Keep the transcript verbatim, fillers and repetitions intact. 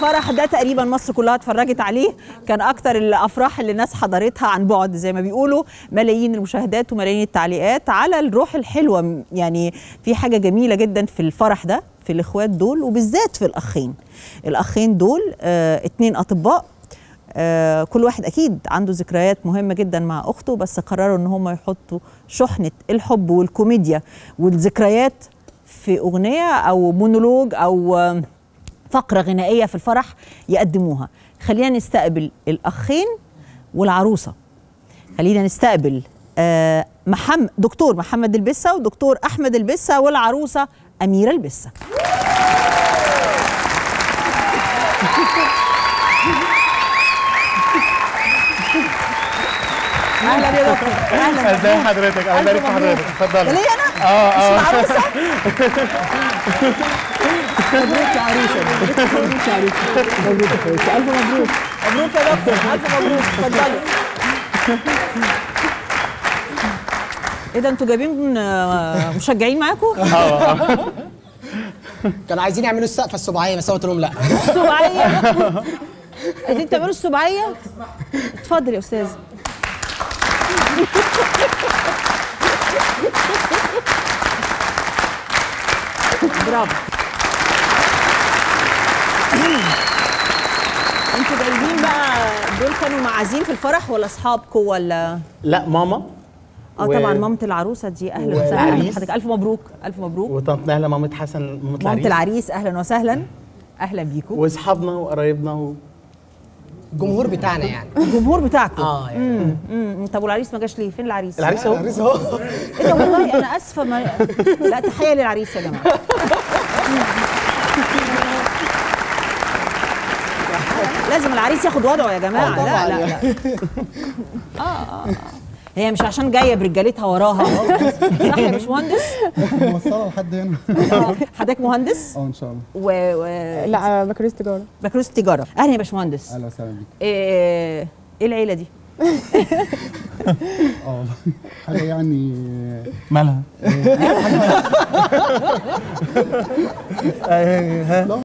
الفرح ده تقريبا مصر كلها اتفرجت عليه، كان اكتر الافراح اللي الناس حضرتها عن بعد زي ما بيقولوا، ملايين المشاهدات وملايين التعليقات على الروح الحلوه. يعني في حاجه جميله جدا في الفرح ده، في الاخوات دول وبالذات في الاخين. الاخين دول آه اتنين اطباء، آه كل واحد اكيد عنده ذكريات مهمه جدا مع اخته، بس قرروا ان هم يحطوا شحنه الحب والكوميديا والذكريات في اغنيه او مونولوج او آه فقره غنائيه في الفرح يقدموها. خلينا نستقبل الاخين والعروسه. خلينا نستقبل آه محمد دكتور محمد البسة ودكتور احمد البسة والعروسه اميره البسة. اهلا يا دكتور. اهلا. ازي حضرتك؟ الله يبارك في حضرتك. اتفضلي. ليه انا؟ اه اه مش العروسه؟ مبروك يا عروسه. مبروك يا عروسه. مبروك يا حبيبتي. الف مبروك. مبروك يا دكتور. الف مبروك. اتفضلي. ايه ده انتوا جايبين مشجعين معاكم؟ اه كانوا عايزين يعملوا السقفه السباعيه بس قلت لهم لا. السباعيه؟ عايزين تعملوا السباعيه؟ اتفضل يا استاذ. برافو. انتوا جايبين بقى دول كانوا معازيم في الفرح ولا اصحابكم ولا؟ لا ماما. اه و... طبعا مامة العروسه دي اهلا وسهلا بحضرتك. الف مبروك. الف مبروك. وطنط نهله مامة حسن مامة العريس. مامة العريس اهلا وسهلا. اهلا بيكم. واصحابنا وقرايبنا و... الجمهور بتاعنا يعني. الجمهور بتاعكم. اه يعني. امم طب والعريس ما جاش ليه؟ فين العريس؟ العريس اهو. العريس اهو. ايه ده والله انا اسفه ما... لا تحيه للعريس يا جماعه. لازم العريس ياخد وضعه يا جماعه. لا لا لا. اه اه هي مش عشان جايه برجالتها وراها. صح يا باشمهندس؟ موصله لحد هنا. حضرتك مهندس؟ اه ان شاء الله. و... و... لا بكالوريوس تجاره. بكالوريوس تجاره. اهلا يا باشمهندس. اهلا وسهلا بيك. ايه ايه العيله دي؟ اه حاجه يعني مالها؟